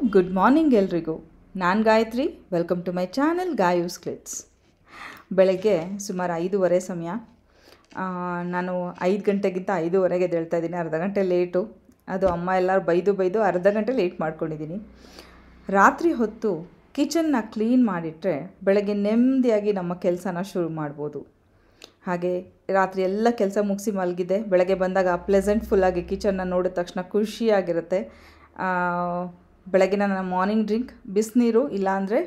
Good morning ಎಲ್ರಿಗೂ. ನಾನು Gayatri. Welcome to my channel Gayu's clicks. ಬೆಳಗ್ಗೆ ಸುಮಾರು 5:30 ಸಮಯ. ನಾನು 5 ಗಂಟೆಗಿಂತ 5:30ಗೆ ಎದ್ದೇಳ್ತಾ ಇದ್ದೀನಿ. ಅರ್ಧ ಗಂಟೆ ಲೇಟು. ಅದು ಅಮ್ಮ ಎಲ್ಲರೂ ಬೈದು ಅರ್ಧ ಗಂಟೆ ಲೇಟ್ ಮಾಡ್ಕೊಂಡಿದ್ದೀನಿ. ರಾತ್ರಿ ಹೊತ್ತು ಕಿಚನ್ನ ಕ್ಲೀನ್ ಮಾಡಿಟ್ರೆ ಬೆಳಗ್ಗೆ ನೆಮ್ಮದಿಯಾಗಿ ನಮ್ಮ ಕೆಲಸನ ಶುರು ಮಾಡ್ಬೋದು. ಹಾಗೆ ರಾತ್ರಿ ಎಲ್ಲ ಕೆಲಸ ಮುಗಿಸಿ ಮಲಗಿದೆ, ಬೆಳಗ್ಗೆ ಬಂದಾಗ ಪ್ಲೆಸೆಂಟ್ಫುಲ್ಲಾಗಿ ಕಿಚನ್ನ ನೋಡಿದ ತಕ್ಷಣ ಖುಷಿಯಾಗಿರುತ್ತೆ. ಬೆಳಗಿನ ನನ್ನ ಮಾರ್ನಿಂಗ್ ಡ್ರಿಂಕ್ ಬಿಸಿನೀರು, ಇಲ್ಲಾಂದರೆ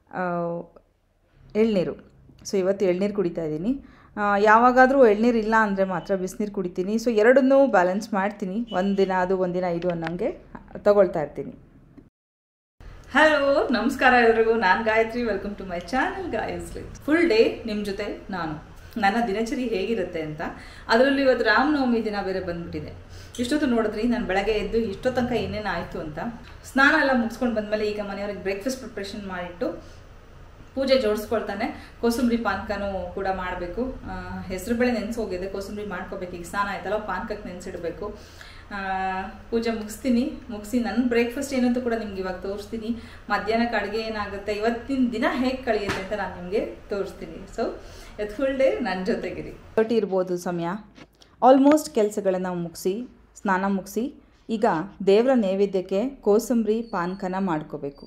ಎಳ್ನೀರು. ಸೊ ಇವತ್ತು ಎಳ್ನೀರು ಕುಡಿತಾ ಇದ್ದೀನಿ. ಯಾವಾಗಾದರೂ ಎಳ್ನೀರು ಇಲ್ಲ ಅಂದರೆ ಮಾತ್ರ ಬಿಸಿನೀರು ಕುಡಿತೀನಿ. ಸೊ ಎರಡನ್ನೂ ಬ್ಯಾಲೆನ್ಸ್ ಮಾಡ್ತೀನಿ. ಒಂದಿನ ಅದು ಒಂದಿನ ಇದು ಅನ್ನೋಂಗೆ ತಗೊಳ್ತಾ ಇರ್ತೀನಿ. ಹಲೋ, ನಮಸ್ಕಾರ ಎಲ್ರಿಗೂ. ನಾನು Gayatri. Welcome to my channel Gayu's clicks. Full day ನಿಮ್ಮ ಜೊತೆ ನಾನು. ನನ್ನ ದಿನಚರಿ ಹೇಗಿರುತ್ತೆ ಅಂತ. ಅದರಲ್ಲೂ ಇವತ್ತು ರಾಮನವಮಿ ದಿನ ಬೇರೆ ಬಂದ್ಬಿಟ್ಟಿದೆ. ಇಷ್ಟೊತ್ತು ನೋಡಿದ್ರಿ ನಾನು ಬೆಳಗ್ಗೆ ಎದ್ದು ಇಷ್ಟೋ ತನಕ ಏನೇನು ಆಯಿತು ಅಂತ. ಸ್ನಾನ ಎಲ್ಲ ಮುಗಿಸ್ಕೊಂಡು ಬಂದಮೇಲೆ ಈಗ ಮನೆಯವ್ರಿಗೆ ಬ್ರೇಕ್ಫಾಸ್ಟ್ ಪ್ರಿಪ್ರೇಷನ್ ಮಾಡಿಟ್ಟು ಪೂಜೆ ಜೋಡಿಸ್ಕೊಳ್ತಾನೆ. ಕೋಸಂಬರಿ ಪಾನಕನೂ ಕೂಡ ಮಾಡಬೇಕು. ಹೆಸರುಬೇಳೆ ನೆನೆಸೋಗಿದೆ, ಕೋಸಂಬರಿ ಮಾಡ್ಕೋಬೇಕು. ಈಗ ಸ್ನಾನ ಆಯ್ತಲ್ಲ, ಪಾನಕಕ್ಕೆ ನೆನೆಸಿಡಬೇಕು. ಪೂಜೆ ಮುಗಿಸಿ ನನ್ನ ಬ್ರೇಕ್ಫಾಸ್ಟ್ ಏನಂತ ಕೂಡ ನಿಮ್ಗೆ ಇವಾಗ ತೋರಿಸ್ತೀನಿ. ಮಧ್ಯಾಹ್ನಕ್ಕೆ ಅಡುಗೆ ಏನಾಗುತ್ತೆ, ಇವತ್ತಿನ ದಿನ ಹೇಗೆ ಕಳೆಯುತ್ತೆ ಅಂತ ನಾನು ನಿಮಗೆ ತೋರಿಸ್ತೀನಿ. ಸೊ ಇವತ್ತು ಫುಲ್ ಡೇ ನನ್ನ ಜೊತೆಗಿರಿ. ಇರ್ಬೋದು ಸಮಯ. ಆಲ್ಮೋಸ್ಟ್ ಕೆಲಸಗಳನ್ನು ಮುಗಿಸಿ, ಸ್ನಾನ ಮುಗಿಸಿ ಈಗ ದೇವರ ನೈವೇದ್ಯಕ್ಕೆ ಕೋಸಂಬರಿ ಪಾನಕನ ಮಾಡ್ಕೋಬೇಕು.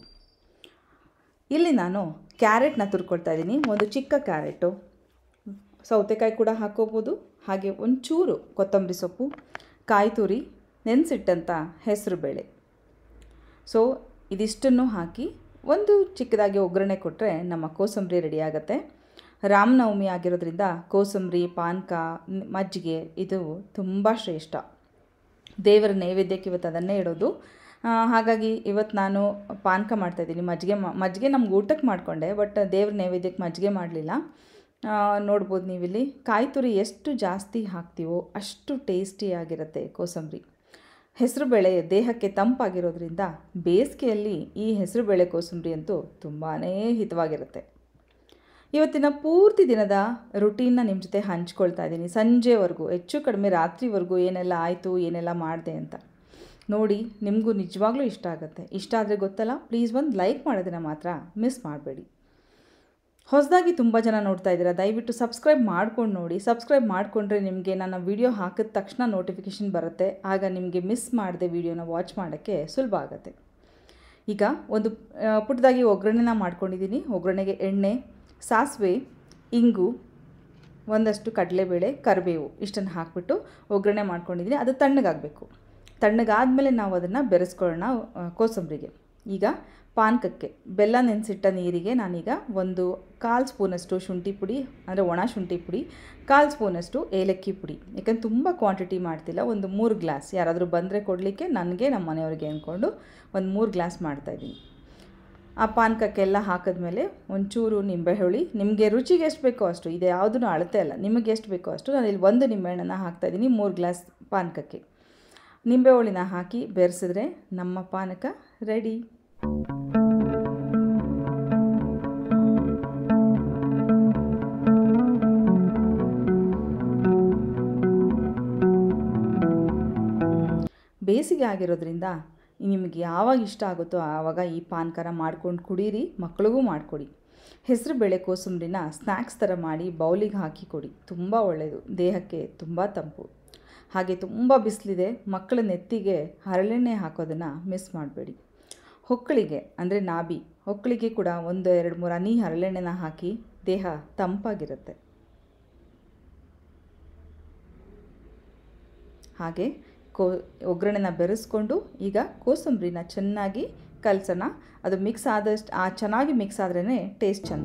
ಇಲ್ಲಿ ನಾನು ಕ್ಯಾರೆಟ್ನ ತುರ್ಕೊಳ್ತಾ ಇದ್ದೀನಿ. ಒಂದು ಚಿಕ್ಕ ಕ್ಯಾರೆಟು, ಸೌತೆಕಾಯಿ ಕೂಡ ಹಾಕೋಬೋದು. ಹಾಗೆ ಒಂಚೂರು ಕೊತ್ತಂಬರಿ ಸೊಪ್ಪು, ಕಾಯಿ ತುರಿ, ನೆನೆಸಿಟ್ಟಂಥ ಹೆಸರುಬೇಳೆ. ಸೊ ಇದಿಷ್ಟನ್ನು ಹಾಕಿ ಒಂದು ಚಿಕ್ಕದಾಗಿ ಒಗ್ಗರಣೆ ಕೊಟ್ಟರೆ ನಮ್ಮ ಕೋಸಂಬರಿ ರೆಡಿ ಆಗುತ್ತೆ. ರಾಮನವಮಿ ಆಗಿರೋದ್ರಿಂದ ಕೋಸಂಬರಿ, ಪಾನಕ, ಮಜ್ಜಿಗೆ ಇದು ತುಂಬ ಶ್ರೇಷ್ಠ. ದೇವರ ನೈವೇದ್ಯಕ್ಕೆ ಇವತ್ತು ಅದನ್ನೇ ಇಡೋದು. ಹಾಗಾಗಿ ಇವತ್ತು ನಾನು ಪಾನಕ ಮಾಡ್ತಾಯಿದ್ದೀನಿ. ಮಜ್ಜಿಗೆ ನಮ್ಗೆ ಊಟಕ್ಕೆ ಮಾಡಿಕೊಂಡೆ, ಬಟ್ ದೇವ್ರ ನೈವೇದ್ಯಕ್ಕೆ ಮಜ್ಜಿಗೆ ಮಾಡಲಿಲ್ಲ. ನೋಡ್ಬೋದು ನೀವಿಲ್ಲಿ. ಕಾಯಿ ತುರಿ ಎಷ್ಟು ಜಾಸ್ತಿ ಹಾಕ್ತೀವೋ ಅಷ್ಟು ಟೇಸ್ಟಿಯಾಗಿರುತ್ತೆ ಕೋಸಂಬರಿ. ಹೆಸರುಬೇಳೆ ದೇಹಕ್ಕೆ ತಂಪಾಗಿರೋದ್ರಿಂದ ಬೇಸಿಗೆಯಲ್ಲಿ ಈ ಹೆಸರುಬೇಳೆ ಕೋಸಂಬರಿ ಅಂತೂ ತುಂಬಾ ಹಿತವಾಗಿರುತ್ತೆ. ಇವತ್ತಿನ ಪೂರ್ತಿ ದಿನದ ರುಟೀನ್ನ ನಿಮ್ಮ ಜೊತೆ ಹಂಚ್ಕೊಳ್ತಾ ಇದ್ದೀನಿ. ಸಂಜೆವರೆಗೂ, ಹೆಚ್ಚು ಕಡಿಮೆ ರಾತ್ರಿವರೆಗೂ ಏನೆಲ್ಲ ಆಯಿತು, ಏನೆಲ್ಲ ಮಾಡಿದೆ ಅಂತ ನೋಡಿ. ನಿಮಗೂ ನಿಜವಾಗ್ಲೂ ಇಷ್ಟ ಆಗುತ್ತೆ. ಇಷ್ಟ ಆದರೆ ಗೊತ್ತಲ್ಲ, ಪ್ಲೀಸ್ ಒಂದು ಲೈಕ್ ಮಾಡೋದನ್ನು ಮಾತ್ರ ಮಿಸ್ ಮಾಡಬೇಡಿ. ಹೊಸದಾಗಿ ತುಂಬ ಜನ ನೋಡ್ತಾ ಇದ್ದೀರಾ, ದಯವಿಟ್ಟು ಸಬ್ಸ್ಕ್ರೈಬ್ ಮಾಡ್ಕೊಂಡು ನೋಡಿ. ಸಬ್ಸ್ಕ್ರೈಬ್ ಮಾಡಿಕೊಂಡ್ರೆ ನಿಮಗೆ ನನ್ನ ವಿಡಿಯೋ ಹಾಕಿದ ತಕ್ಷಣ ನೋಟಿಫಿಕೇಷನ್ ಬರುತ್ತೆ. ಆಗ ನಿಮಗೆ ಮಿಸ್ ಮಾಡದೆ ವಿಡಿಯೋನ ವಾಚ್ ಮಾಡೋಕ್ಕೆ ಸುಲಭ ಆಗುತ್ತೆ. ಈಗ ಒಂದು ಪುಟ್ಟದಾಗಿ ಒಗ್ಗರಣೆನ ಮಾಡ್ಕೊಂಡಿದ್ದೀನಿ. ಒಗ್ಗರಣೆಗೆ ಎಣ್ಣೆ, ಸಾಸಿವೆ, ಇಂಗು, ಒಂದಷ್ಟು ಕಡಲೆಬೇಳೆ, ಕರಿಬೇವು ಇಷ್ಟನ್ನು ಹಾಕಿಬಿಟ್ಟು ಒಗ್ಗರಣೆ ಮಾಡ್ಕೊಂಡಿದ್ದೀನಿ. ಅದು ತಣ್ಣಗಾಗಬೇಕು. ತಣ್ಣಗಾದಮೇಲೆ ನಾವು ಅದನ್ನು ಬೆರೆಸ್ಕೊಳ್ಳೋಣ ಕೋಸಂಬರಿಗೆ. ಈಗ ಪಾನಕಕ್ಕೆ ಬೆಲ್ಲ ನೆನೆಸಿಟ್ಟ ನೀರಿಗೆ ನಾನೀಗ 1/4 ಸ್ಪೂನಷ್ಟು ಶುಂಠಿ ಪುಡಿ, ಅಂದರೆ ಒಣ ಶುಂಠಿ ಪುಡಿ, 1/4 ಸ್ಪೂನಷ್ಟು ಏಲಕ್ಕಿ ಪುಡಿ. ಯಾಕಂದ್ರೆ ತುಂಬ ಕ್ವಾಂಟಿಟಿ ಮಾಡ್ತಿಲ್ಲ, ಒಂದು 3 ಗ್ಲಾಸ್. ಯಾರಾದರೂ ಬಂದರೆ ಕೊಡಲಿಕ್ಕೆ, ನನಗೆ ನಮ್ಮ ಮನೆಯವ್ರಿಗೆ ಅಂದ್ಕೊಂಡು ಒಂದು 3 ಗ್ಲಾಸ್ ಮಾಡ್ತಾಯಿದ್ದೀನಿ. ಆ ಪಾನಕಕ್ಕೆಲ್ಲ ಹಾಕಿದ್ಮೇಲೆ ಒಂಚೂರು ನಿಂಬೆಹುಳಿ, ನಿಮಗೆ ರುಚಿಗೆ ಎಷ್ಟು ಬೇಕೋ ಅಷ್ಟು, ಇದು ಯಾವುದೂ ಅಳತೆ ಅಲ್ಲ, ನಿಮಗೆ ಎಷ್ಟು ಬೇಕೋ ಅಷ್ಟು. ನಾನಿಲ್ಲಿ 1 ನಿಂಬೆಹಣ್ಣನ್ನು ಹಾಕ್ತಾಯಿದ್ದೀನಿ 3 ಗ್ಲಾಸ್ ಪಾನಕಕ್ಕೆ. ನಿಂಬೆಹುಳಿನ ಹಾಕಿ ಬೆರೆಸಿದ್ರೆ ನಮ್ಮ ಪಾನಕ ರೆಡಿ. ಬೇಸಿಗೆ ಆಗಿರೋದ್ರಿಂದ ನಿಮಗೆ ಯಾವಾಗ ಇಷ್ಟ ಆಗುತ್ತೋ ಆವಾಗ ಈ ಪಾನಕನ ಮಾಡ್ಕೊಂಡು ಕುಡೀರಿ. ಮಕ್ಕಳಿಗೂ ಮಾಡಿಕೊಡಿ. ಹೆಸರುಬೇಳೆ ಕೋಸಂಬರಿನ ಸ್ನ್ಯಾಕ್ಸ್ ಥರ ಮಾಡಿ ಬೌಲಿಗೆ ಹಾಕಿ ಕೊಡಿ. ತುಂಬ ಒಳ್ಳೆಯದು, ದೇಹಕ್ಕೆ ತುಂಬ ತಂಪು. ಹಾಗೆ ತುಂಬ ಬಿಸಿಲಿದೆ, ಮಕ್ಕಳ ನೆತ್ತಿಗೆ ಹರಳೆಣ್ಣೆ ಹಾಕೋದನ್ನು ಮಿಸ್ ಮಾಡಬೇಡಿ. ಹೊಕ್ಕಳಿಗೆ, ಅಂದರೆ ನಾಭಿ ಹೊಕ್ಕಳಿಗೆ ಕೂಡ 1-2-3 ಹನಿ ಹರಳೆಣ್ಣೆನ ಹಾಕಿ, ದೇಹ ತಂಪಾಗಿರುತ್ತೆ. ಹಾಗೆ ಒಗ್ಗರಣೆನ ಬೆರೆಸ್ಕೊಂಡು ಈಗ ಕೋಸಂಬರಿನ ಚೆನ್ನಾಗಿ ಕಲಸೋಣ. ಅದು ಮಿಕ್ಸ್ ಆದಷ್ಟು ಚೆನ್ನಾಗಿ ಮಿಕ್ಸ್ ಆದ್ರೇ ಟೇಸ್ಟ್ ಚೆಂದ.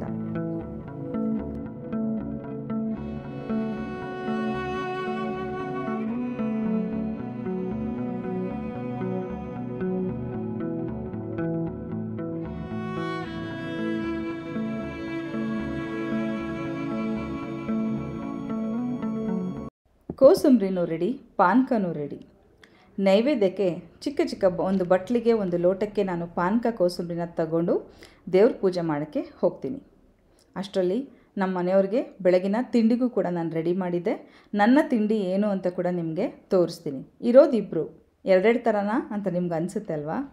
ಕೋಸಂಬರಿನೂ ರೆಡಿ, ಪಾನಕನೂ ರೆಡಿ. ನೈವೇದ್ಯಕ್ಕೆ ಚಿಕ್ಕ ಒಂದು ಬಟ್ಲಿಗೆ, ಒಂದು ಲೋಟಕ್ಕೆ ನಾನು ಪಾನಕ ಕೋಸಂಬರಿನ ತಗೊಂಡು ದೇವ್ರ ಪೂಜೆ ಮಾಡೋಕ್ಕೆ ಹೋಗ್ತೀನಿ. ಅಷ್ಟರಲ್ಲಿ ನಮ್ಮ ಮನೆಯವ್ರಿಗೆ ಬೆಳಗಿನ ತಿಂಡಿಗೂ ಕೂಡ ನಾನು ರೆಡಿ ಮಾಡಿದ್ದೆ. ನನ್ನ ತಿಂಡಿ ಏನು ಅಂತ ಕೂಡ ನಿಮಗೆ ತೋರಿಸ್ತೀನಿ. ಇರೋದಿಬ್ಬರು, ಎರಡೆರಡು ಥರನಾ ಅಂತ ನಿಮ್ಗೆ ಅನಿಸುತ್ತೆ ಅಲ್ವಾ?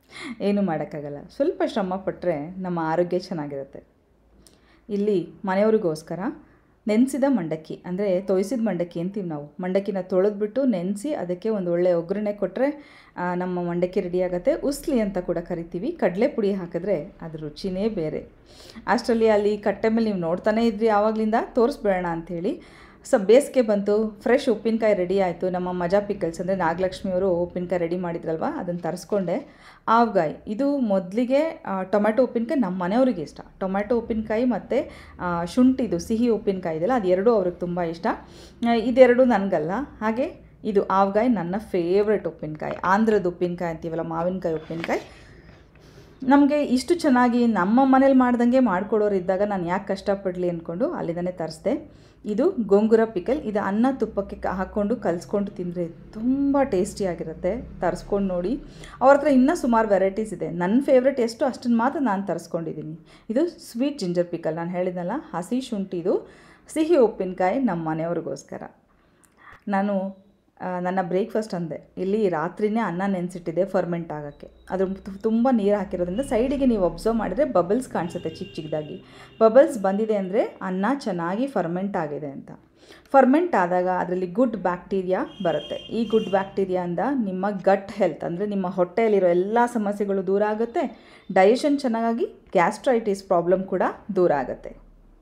ಏನೂ ಮಾಡೋಕ್ಕಾಗಲ್ಲ. ಸ್ವಲ್ಪ ಶ್ರಮ ಪಟ್ಟರೆ ನಮ್ಮ ಆರೋಗ್ಯ ಚೆನ್ನಾಗಿರುತ್ತೆ. ಇಲ್ಲಿ ಮನೆಯವ್ರಿಗೋಸ್ಕರ ನೆನೆಸಿದ ಮಂಡಕ್ಕಿ, ಅಂದರೆ ತೊಯ್ಸಿದ ಮಂಡಕ್ಕಿ ಅಂತೀವಿ ನಾವು. ಮಂಡಕ್ಕಿನ ತೊಳೆದ್ಬಿಟ್ಟು ನೆನೆಸಿ ಅದಕ್ಕೆ ಒಂದು ಒಳ್ಳೆ ಒಗ್ಗರಣೆ ಕೊಟ್ಟರೆ ನಮ್ಮ ಮಂಡಕ್ಕಿ ರೆಡಿಯಾಗುತ್ತೆ. ಉಸ್ಲಿ ಅಂತ ಕೂಡ ಕರಿತೀವಿ. ಕಡಲೆ ಪುಡಿ ಹಾಕಿದ್ರೆ ಅದ್ರ ರುಚಿನೇ ಬೇರೆ. ಅಷ್ಟರಲ್ಲಿ ಅಲ್ಲಿ ಕಟ್ಟೆ ಮೇಲೆ ನೀವು ನೋಡ್ತಾನೇ ಇದ್ರಿ ಆವಾಗಲಿಂದ, ತೋರಿಸ್ಬೇಡ ಅಂಥೇಳಿ. ಬೇಸಿಗೆ ಬಂತು, ಫ್ರೆಶ್ ಉಪ್ಪಿನಕಾಯಿ ರೆಡಿ ಆಯಿತು. ನಮ್ಮ ಮಜಾ ಪಿಕಲ್ಸ್ ಅಂದರೆ ನಾಗಲಕ್ಷ್ಮಿಯವರು ಉಪ್ಪಿನಕಾಯಿ ರೆಡಿ ಮಾಡಿದ್ರಲ್ವ, ಅದನ್ನು ತರಿಸ್ಕೊಂಡೆ. ಆವಗಾಯಿ, ಇದು ಮೊದಲಿಗೆ ಟೊಮೆಟೊ ಉಪ್ಪಿನಕಾಯಿ ನಮ್ಮ ಮನೆಯವ್ರಿಗೆ ಇಷ್ಟ. ಟೊಮೆಟೊ ಉಪ್ಪಿನಕಾಯಿ ಮತ್ತು ಶುಂಠಿದು ಸಿಹಿ ಉಪ್ಪಿನಕಾಯಿ ಇದೆಯಲ್ಲ, ಅದು ಎರಡೂ ಅವ್ರಿಗೆ ತುಂಬ ಇಷ್ಟ. ಇದೆರಡು ನನಗಲ್ಲ. ಹಾಗೆ ಇದು ಆವಗಾಯಿ ನನ್ನ ಫೇವ್ರೆಟ್ ಉಪ್ಪಿನಕಾಯಿ. ಆಂಧ್ರದ ಉಪ್ಪಿನಕಾಯಿ ಅಂತೀವಲ್ಲ, ಮಾವಿನಕಾಯಿ ಉಪ್ಪಿನಕಾಯಿ. ನಮಗೆ ಇಷ್ಟು ಚೆನ್ನಾಗಿ ನಮ್ಮ ಮನೇಲಿ ಮಾಡ್ದಂಗೆ ಮಾಡ್ಕೊಡೋರು ಇದ್ದಾಗ ನಾನು ಯಾಕೆ ಕಷ್ಟಪಡಲಿ ಅಂದ್ಕೊಂಡು ಅಲ್ಲಿಂದನೇ ತರಿಸ್ದೆ. ಇದು ಗೋಂಗೂರ ಪಿಕಲ್. ಇದು ಅನ್ನ ತುಪ್ಪಕ್ಕೆ ಹಾಕ್ಕೊಂಡು ಕಲಿಸ್ಕೊಂಡು ತಿಂದರೆ ತುಂಬ ಟೇಸ್ಟಿಯಾಗಿರುತ್ತೆ. ತರಿಸ್ಕೊಂಡು ನೋಡಿ. ಅವ್ರ ಹತ್ರ ಇನ್ನೂ ಸುಮಾರು ವೆರೈಟೀಸ್ ಇದೆ. ನನ್ನ ಫೇವ್ರೆಟ್ ಎಷ್ಟು ಅಷ್ಟನ್ನು ಮಾತ್ರ ನಾನು ತರಿಸ್ಕೊಂಡಿದ್ದೀನಿ. ಇದು ಸ್ವೀಟ್ ಜಿಂಜರ್ ಪಿಕಲ್. ನಾನು ಹೇಳಿದ್ನಲ್ಲ, ಹಸಿ ಶುಂಠಿದು ಸಿಹಿ ಉಪ್ಪಿನಕಾಯಿ ನಮ್ಮ ಮನೆಯವ್ರಿಗೋಸ್ಕರ. ನಾನು ನನ್ನ ಬ್ರೇಕ್ಫಾಸ್ಟ್ ಅಂದೆ, ಇಲ್ಲಿ ರಾತ್ರಿನೇ ಅನ್ನ ನೆನೆಸಿಟ್ಟಿದೆ ಫರ್ಮೆಂಟ್ ಆಗೋಕ್ಕೆ. ಅದ್ರ ತುಂಬ ನೀರು ಹಾಕಿರೋದ್ರಿಂದ ಸೈಡಿಗೆ ನೀವು ಒಬ್ಸರ್ವ್ ಮಾಡಿದರೆ ಬಬಲ್ಸ್ ಕಾಣಿಸುತ್ತೆ ಚಿಕ್ಕ ಚಿಕ್ಕದಾಗಿ. ಬಬಲ್ಸ್ ಬಂದಿದೆ ಅಂದರೆ ಅನ್ನ ಚೆನ್ನಾಗಿ ಫರ್ಮೆಂಟ್ ಆಗಿದೆ ಅಂತ. ಫರ್ಮೆಂಟ್ ಆದಾಗ ಅದರಲ್ಲಿ ಗುಡ್ ಬ್ಯಾಕ್ಟೀರಿಯಾ ಬರುತ್ತೆ. ಈ ಗುಡ್ ಬ್ಯಾಕ್ಟೀರಿಯಾಯಿಂದ ನಿಮ್ಮ ಗಟ್ ಹೆಲ್ತ್, ಅಂದರೆ ನಿಮ್ಮ ಹೊಟ್ಟೆಯಲ್ಲಿರೋ ಎಲ್ಲ ಸಮಸ್ಯೆಗಳು ದೂರ ಆಗುತ್ತೆ. ಡೈಜೆಷನ್ ಚೆನ್ನಾಗಿ, ಗ್ಯಾಸ್ಟ್ರೈಟಿಸ್ ಪ್ರಾಬ್ಲಮ್ ಕೂಡ ದೂರ ಆಗುತ್ತೆ.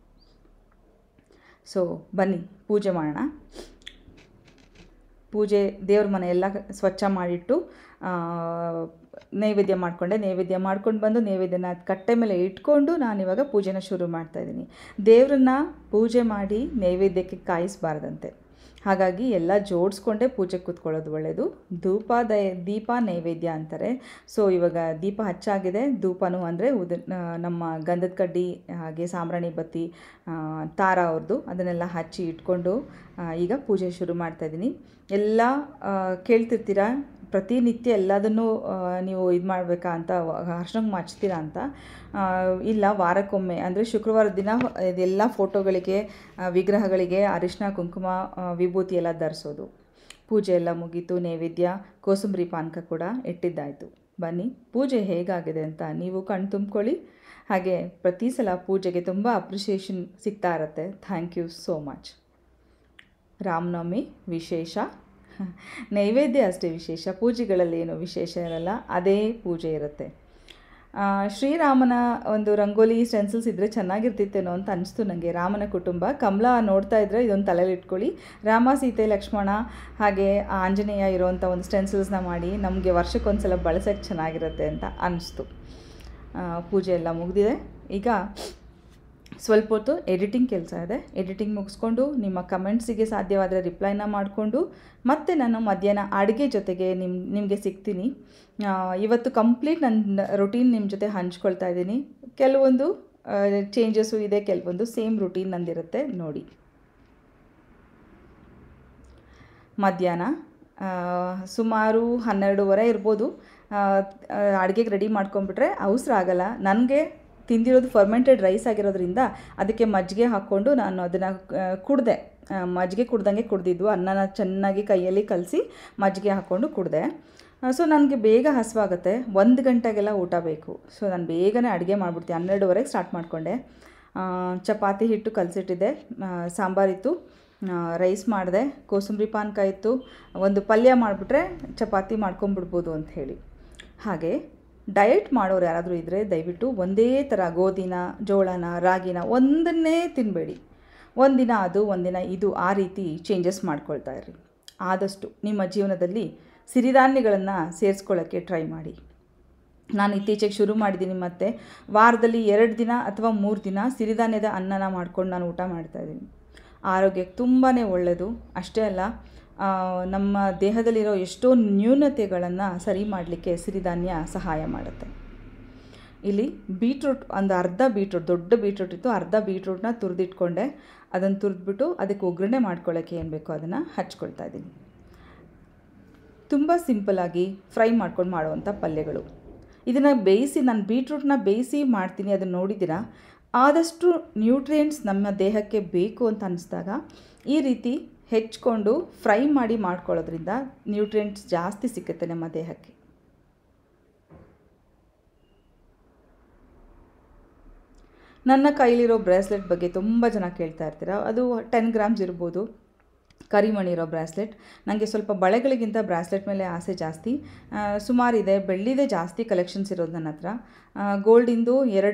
ಸೊ ಬನ್ನಿ ಪೂಜೆ ಮಾಡೋಣ. ಪೂಜೆ, ದೇವ್ರ ಮನೆ ಎಲ್ಲ ಸ್ವಚ್ಛ ಮಾಡಿಟ್ಟು ನೈವೇದ್ಯ ಮಾಡಿಕೊಂಡೆ. ನೈವೇದ್ಯ ಮಾಡ್ಕೊಂಡು ಬಂದು ನೈವೇದ್ಯನ ಕಟ್ಟೆ ಮೇಲೆ ಇಟ್ಕೊಂಡು ನಾನಿವಾಗ ಪೂಜೆನ ಶುರು ಮಾಡ್ತಾಯಿದ್ದೀನಿ. ದೇವ್ರನ್ನ ಪೂಜೆ ಮಾಡಿ ನೈವೇದ್ಯಕ್ಕೆ ಕಾಯಿಸಬಾರ್ದಂತೆ. ಹಾಗಾಗಿ ಎಲ್ಲ ಜೋಡಿಸ್ಕೊಂಡೇ ಪೂಜೆಗೆ ಕೂತ್ಕೊಳ್ಳೋದು ಒಳ್ಳೆಯದು. ದೀಪ ನೈವೇದ್ಯ ಅಂತಾರೆ. ಸೊ ಇವಾಗ ದೀಪ ಹಚ್ಚಾಗಿದೆ. ಧೂಪನೂ ಅಂದರೆ ನಮ್ಮ ಗಂಧದ ಕಡ್ಡಿ, ಹಾಗೆ ಸಾಂಬ್ರಾಣಿ ಬತ್ತಿ, ತಾರ ಅವ್ರದ್ದು, ಅದನ್ನೆಲ್ಲ ಹಚ್ಚಿ ಇಟ್ಕೊಂಡು ಈಗ ಪೂಜೆ ಶುರು ಮಾಡ್ತಾಯಿದ್ದೀನಿ. ಎಲ್ಲ ಕೇಳ್ತಿರ್ತೀರ, ಪ್ರತಿನಿತ್ಯ ಎಲ್ಲದನ್ನು ನೀವು ಇದು ಮಾಡಬೇಕಾ ಅಂತ, ಅರ್ಶಿನ ಹಚ್ತೀರಾ ಅಂತ. ಇಲ್ಲ, ವಾರಕ್ಕೊಮ್ಮೆ ಅಂದರೆ ಶುಕ್ರವಾರದ ದಿನ ಇದೆಲ್ಲ ಫೋಟೋಗಳಿಗೆ, ವಿಗ್ರಹಗಳಿಗೆ ಅರಿಶಿನ ಕುಂಕುಮ ವಿಭೂತಿ ಎಲ್ಲ ಧರಿಸೋದು. ಪೂಜೆ ಎಲ್ಲ ಮುಗೀತು. ನೈವೇದ್ಯ, ಕೋಸಂಬರಿ ಪಾನಕ ಕೂಡ ಇಟ್ಟಿದ್ದಾಯಿತು. ಬನ್ನಿ ಪೂಜೆ ಹೇಗಾಗಿದೆ ಅಂತ ನೀವು ಕಣ್ಣು ತುಂಬ್ಕೊಳ್ಳಿ. ಹಾಗೆ ಪ್ರತಿ ಸಲ ಪೂಜೆಗೆ ತುಂಬ ಅಪ್ರಿಷಿಯೇಷನ್ ಸಿಗ್ತಾ ಇರುತ್ತೆ. Thank you so much. Ramanavami ವಿಶೇಷ, ನೈವೇದ್ಯ ಅಷ್ಟೇ ವಿಶೇಷ. ಪೂಜೆಗಳಲ್ಲಿ ಏನು ವಿಶೇಷ ಇರಲ್ಲ, ಅದೇ ಪೂಜೆ ಇರುತ್ತೆ. ಶ್ರೀರಾಮನ ಒಂದು ರಂಗೋಲಿ ಸ್ಟೆನ್ಸಿಲ್ಸ್ ಇದ್ದರೆ ಚೆನ್ನಾಗಿರ್ತಿತ್ತೇನೋ ಅಂತ ಅನಿಸ್ತು ನನಗೆ. ರಾಮನ ಕುಟುಂಬ, ಕಮಲ ನೋಡ್ತಾ ಇದ್ದರೆ ಇದೊಂದು ತಲೆಯಲ್ಲಿ ಇಟ್ಕೊಳ್ಳಿ. ರಾಮ, ಸೀತೆ, ಲಕ್ಷ್ಮಣ ಹಾಗೆ ಆಂಜನೇಯ ಇರೋವಂಥ ಒಂದು ಸ್ಟೆನ್ಸಿಲ್ಸ್ನ ಮಾಡಿ ನಮಗೆ ವರ್ಷಕ್ಕೊಂದು ಸಲ ಬಳಸೋಕ್ಕೆ ಚೆನ್ನಾಗಿರುತ್ತೆ ಅಂತ ಅನ್ನಿಸ್ತು. ಪೂಜೆ ಎಲ್ಲ ಮುಗಿದಿದೆ. ಈಗ ಸ್ವಲ್ಪ ಹೊತ್ತು ಎಡಿಟಿಂಗ್ ಕೆಲಸ ಇದೆ. ಎಡಿಟಿಂಗ್ ಮುಗಿಸ್ಕೊಂಡು ನಿಮ್ಮ ಕಮೆಂಟ್ಸಿಗೆ ಸಾಧ್ಯವಾದರೆ ರಿಪ್ಲೈನ ಮಾಡಿಕೊಂಡು ಮತ್ತೆ ನಾನು ಮಧ್ಯಾಹ್ನ ಅಡುಗೆ ಜೊತೆಗೆ ನಿಮಗೆ ಸಿಗ್ತೀನಿ. ಇವತ್ತು ಕಂಪ್ಲೀಟ್ ನನ್ನ ರುಟೀನ್ ನಿಮ್ಮ ಜೊತೆ ಹಂಚ್ಕೊಳ್ತಾ ಇದ್ದೀನಿ. ಕೆಲವೊಂದು ಚೇಂಜಸ್ಸು ಇದೆ, ಕೆಲವೊಂದು ಸೇಮ್ ರುಟೀನ್ ನಂದಿರುತ್ತೆ ನೋಡಿ. ಮಧ್ಯಾಹ್ನ ಸುಮಾರು 12:30 ಇರ್ಬೋದು. ಅಡುಗೆಗೆ ರೆಡಿ ಮಾಡ್ಕೊಂಬಿಟ್ರೆ ಅವಸರ ಆಗಲ್ಲ. ನನಗೆ ತಿಂದಿರೋದು ಫರ್ಮೆಂಟೆಡ್ ರೈಸ್ ಆಗಿರೋದ್ರಿಂದ ಅದಕ್ಕೆ ಮಜ್ಜಿಗೆ ಹಾಕ್ಕೊಂಡು ನಾನು ಅದನ್ನು ಕುಡಿದೆ. ಮಜ್ಜಿಗೆ ಕುಡ್ದಂಗೆ ಕುಡ್ದಿದ್ದು, ಅನ್ನನ ಚೆನ್ನಾಗಿ ಕೈಯಲ್ಲಿ ಕಲಸಿ ಮಜ್ಜಿಗೆ ಹಾಕ್ಕೊಂಡು ಕುಡಿದೆ. ಸೊ ನನಗೆ ಬೇಗ ಹಸಿವಾಗುತ್ತೆ. 1 ಗಂಟೆಗೆಲ್ಲ ಊಟ ಬೇಕು. ಸೊ ನಾನು ಬೇಗನೆ ಅಡುಗೆ ಮಾಡಿಬಿಡ್ತೀನಿ. 12:30ಗೆ ಸ್ಟಾರ್ಟ್ ಮಾಡಿಕೊಂಡೆ. ಚಪಾತಿ ಹಿಟ್ಟು ಕಲಸಿಟ್ಟಿದ್ದೆ, ಸಾಂಬಾರಿತ್ತು, ರೈಸ್ ಮಾಡಿದೆ, ಕೋಸಂಬರಿ ಪಾನಕ ಇತ್ತು. ಒಂದು ಪಲ್ಯ ಮಾಡಿಬಿಟ್ರೆ ಚಪಾತಿ ಮಾಡ್ಕೊಂಬಿಡ್ಬೋದು ಅಂಥೇಳಿ. ಹಾಗೆ ಡಯಟ್ ಮಾಡೋರು ಯಾರಾದರೂ ಇದ್ದರೆ ದಯವಿಟ್ಟು ಒಂದೇ ಥರ ಗೋಧಿನ, ಜೋಳನ, ರಾಗಿನ ಒಂದನ್ನೇ ತಿನ್ನಬೇಡಿ. ಒಂದಿನ ಅದು, ಒಂದಿನ ಇದು, ಆ ರೀತಿ ಚೇಂಜಸ್ ಮಾಡ್ಕೊಳ್ತಾ ಇರ್ರಿ. ಆದಷ್ಟು ನಿಮ್ಮ ಜೀವನದಲ್ಲಿ ಸಿರಿಧಾನ್ಯಗಳನ್ನು ಸೇರಿಸ್ಕೊಳ್ಳೋಕ್ಕೆ ಟ್ರೈ ಮಾಡಿ. ನಾನು ಇತ್ತೀಚೆಗೆ ಶುರು ಮಾಡಿದ್ದೀನಿ. ಮತ್ತು ವಾರದಲ್ಲಿ 2 ದಿನ ಅಥವಾ 3 ದಿನ ಸಿರಿಧಾನ್ಯದ ಅನ್ನನ ಮಾಡ್ಕೊಂಡು ನಾನು ಊಟ ಮಾಡ್ತಾಯಿದ್ದೀನಿ. ಆರೋಗ್ಯಕ್ಕೆ ತುಂಬಾ ಒಳ್ಳೆಯದು. ಅಷ್ಟೇ ಅಲ್ಲ, ನಮ್ಮ ದೇಹದಲ್ಲಿರೋ ಎಷ್ಟೋ ನ್ಯೂನತೆಗಳನ್ನು ಸರಿ ಮಾಡಲಿಕ್ಕೆ ಸಿರಿಧಾನ್ಯ ಸಹಾಯ ಮಾಡುತ್ತೆ. ಇಲ್ಲಿ ಬೀಟ್ರೂಟ್, ಒಂದು ಅರ್ಧ ಬೀಟ್ರೂಟ್, ದೊಡ್ಡ ಬೀಟ್ರೂಟ್ ಇತ್ತು, ಅರ್ಧ ಬೀಟ್ರೂಟ್ನ ತುರಿದಿಟ್ಕೊಂಡೆ. ಅದನ್ನು ತುರಿದ್ಬಿಟ್ಟು ಅದಕ್ಕೆ ಒಗ್ಗರಣೆ ಮಾಡ್ಕೊಳ್ಳೋಕ್ಕೆ ಏನು ಬೇಕೋ ಅದನ್ನು ಹಚ್ಕೊಳ್ತಾ ಇದ್ದೀನಿ. ತುಂಬ ಸಿಂಪಲ್ಲಾಗಿ ಫ್ರೈ ಮಾಡ್ಕೊಂಡು ಮಾಡುವಂಥ ಪಲ್ಯಗಳು. ಇದನ್ನು ಬೇಯಿಸಿ, ನಾನು ಬೀಟ್ರೂಟ್ನ ಬೇಯಿಸಿ ಮಾಡ್ತೀನಿ, ಅದನ್ನು ನೋಡಿದ್ದೀರಾ. ಆದಷ್ಟು ನ್ಯೂಟ್ರಿಯೆಂಟ್ಸ್ ನಮ್ಮ ದೇಹಕ್ಕೆ ಬೇಕು ಅಂತ ಅನ್ನಿಸ್ದಾಗ ಈ ರೀತಿ ಹೆಚ್ಕೊಂಡು ಫ್ರೈ ಮಾಡಿ ಮಾಡ್ಕೊಳ್ಳೋದ್ರಿಂದ ನ್ಯೂಟ್ರಿಯೆಂಟ್ಸ್ ಜಾಸ್ತಿ ಸಿಗುತ್ತೆ ನಮ್ಮ ದೇಹಕ್ಕೆ. ನನ್ನ ಕೈಲಿರೋ ಬ್ರೇಸ್ಲೆಟ್ ಬಗ್ಗೆ ತುಂಬ ಜನ ಕೇಳ್ತಾ ಇರ್ತೀರ. ಅದು 10 ಗ್ರಾಮ್ಸ್ ಇರ್ಬೋದು, ಕರಿಮಣಿ ಇರೋ ಬ್ರಾಸ್ಲೆಟ್. ನನಗೆ ಸ್ವಲ್ಪ ಬಳೆಗಳಿಗಿಂತ ಬ್ರಾಸ್ಲೆಟ್ ಮೇಲೆ ಆಸೆ ಜಾಸ್ತಿ. ಸುಮಾರಿದೆ. ಬೆಳ್ಳಿದೆ ಜಾಸ್ತಿ ಕಲೆಕ್ಷನ್ಸ್ ಇರೋದು ನನ್ನ ಹತ್ರ. ಗೋಲ್ಡಿಂದು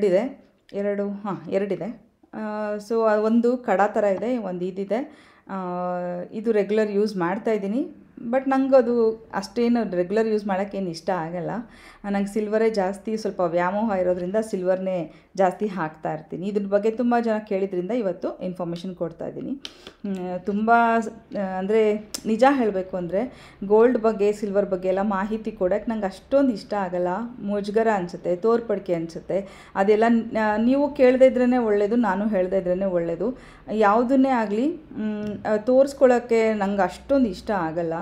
ಎರಡಿದೆ. ಸೊ ಒಂದು ಕಡ ಥರ ಇದೆ, ಒಂದು ಇದಿದೆ. ಇದು ರೆಗ್ಯುಲರ್ ಯೂಸ್ ಮಾಡ್ತಾಯಿದ್ದೀನಿ. ಬಟ್ ನಂಗೆ ಅದು ಅಷ್ಟೇನು ರೆಗ್ಯುಲರ್ ಯೂಸ್ ಮಾಡೋಕ್ಕೇನು ಇಷ್ಟ ಆಗಲ್ಲ. ನಂಗೆ ಸಿಲ್ವರೇ ಜಾಸ್ತಿ ಸ್ವಲ್ಪ ವ್ಯಾಮೋಹ ಇರೋದ್ರಿಂದ ಸಿಲ್ವರ್ನೇ ಜಾಸ್ತಿ ಹಾಕ್ತಾ ಇರ್ತೀನಿ. ಇದ್ರ ಬಗ್ಗೆ ತುಂಬ ಜನ ಕೇಳಿದ್ರಿಂದ ಇವತ್ತು ಇನ್ಫಾರ್ಮೇಷನ್ ಕೊಡ್ತಾ ಇದ್ದೀನಿ. ತುಂಬ ಅಂದರೆ ನಿಜ ಹೇಳಬೇಕು ಅಂದರೆ ಗೋಲ್ಡ್ ಬಗ್ಗೆ ಸಿಲ್ವರ್ ಬಗ್ಗೆ ಎಲ್ಲ ಮಾಹಿತಿ ಕೊಡೋಕ್ಕೆ ನಂಗೆ ಅಷ್ಟೊಂದು ಇಷ್ಟ ಆಗಲ್ಲ. ಮುಜುಗರ ಅನಿಸುತ್ತೆ, ತೋರ್ಪಡಿಕೆ ಅನಿಸುತ್ತೆ. ಅದೆಲ್ಲ ನೀವು ಕೇಳದೇ ಇದ್ರೇ ಒಳ್ಳೆಯದು, ನಾನು ಹೇಳದೇ ಇದ್ರೇ ಒಳ್ಳೆಯದು. ಯಾವುದನ್ನೇ ಆಗಲಿ ತೋರಿಸ್ಕೊಳ್ಳೋಕ್ಕೆ ನಂಗೆ ಅಷ್ಟೊಂದು ಇಷ್ಟ ಆಗಲ್ಲ.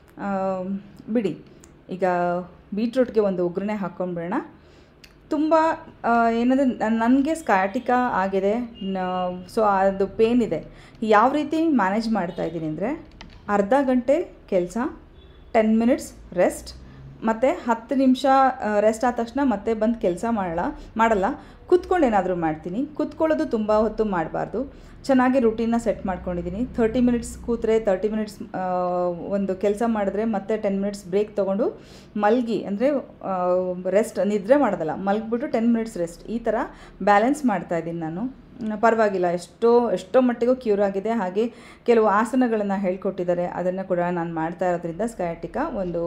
ಬಿಡಿ. ಈಗ ಬೀಟ್ರೂಟ್ಗೆ ಒಂದು ಒಗ್ಗರಣೆ ಹಾಕ್ಕೊಂಡ್ಬಿಡೋಣ. ತುಂಬ ಏನಂದರೆ ನನಗೆ ಸ್ಕ್ಯಾಟಿಕಾ ಆಗಿದೆ. ಸೊ ಅದು ಪೇನ್ ಇದೆ. ಯಾವ ರೀತಿ ಮ್ಯಾನೇಜ್ ಮಾಡ್ತಾಯಿದ್ದೀನಿ ಅಂದರೆ ಅರ್ಧ ಗಂಟೆ ಕೆಲಸ, 10 ಮಿನಿಟ್ಸ್ ರೆಸ್ಟ್, ಮತ್ತು 10 ನಿಮಿಷ ರೆಸ್ಟ್ ಆದ ತಕ್ಷಣ ಮತ್ತೆ ಬಂದು ಕೆಲಸ ಮಾಡಲ್ಲ. ಕೂತ್ಕೊಂಡು ಏನಾದರೂ ಮಾಡ್ತೀನಿ. ಕೂತ್ಕೊಳ್ಳೋದು ತುಂಬ ಹೊತ್ತು ಮಾಡಬಾರ್ದು. ಚೆನ್ನಾಗಿ ರೂಟೀನ್ನ ಸೆಟ್ ಮಾಡ್ಕೊಂಡಿದ್ದೀನಿ. 30 ಮಿನಿಟ್ಸ್ ಕೂತ್ರೆ 30 ಮಿನಿಟ್ಸ್ ಒಂದು ಕೆಲಸ ಮಾಡಿದ್ರೆ ಮತ್ತೆ 10 ಮಿನಿಟ್ಸ್ ಬ್ರೇಕ್ ತೊಗೊಂಡು ಮಲಗಿ, ಅಂದರೆ ರೆಸ್ಟ್, ನಿದ್ರೆ ಮಾಡೋದಲ್ಲ, ಮಲಗಿಬಿಟ್ಟು 10 ಮಿನಿಟ್ಸ್ ರೆಸ್ಟ್. ಈ ಥರ ಬ್ಯಾಲೆನ್ಸ್ ಮಾಡ್ತಾಯಿದ್ದೀನಿ ನಾನು. ಪರವಾಗಿಲ್ಲ, ಎಷ್ಟೋ ಮಟ್ಟಿಗೂ ಕ್ಯೂರ್ ಆಗಿದೆ. ಹಾಗೆ ಕೆಲವು ಆಸನಗಳನ್ನು ಹೇಳ್ಕೊಟ್ಟಿದ್ದಾರೆ, ಅದನ್ನು ಕೂಡ ನಾನು ಮಾಡ್ತಾ ಇರೋದ್ರಿಂದ ಸ್ಕಯಾಟಿಕಾ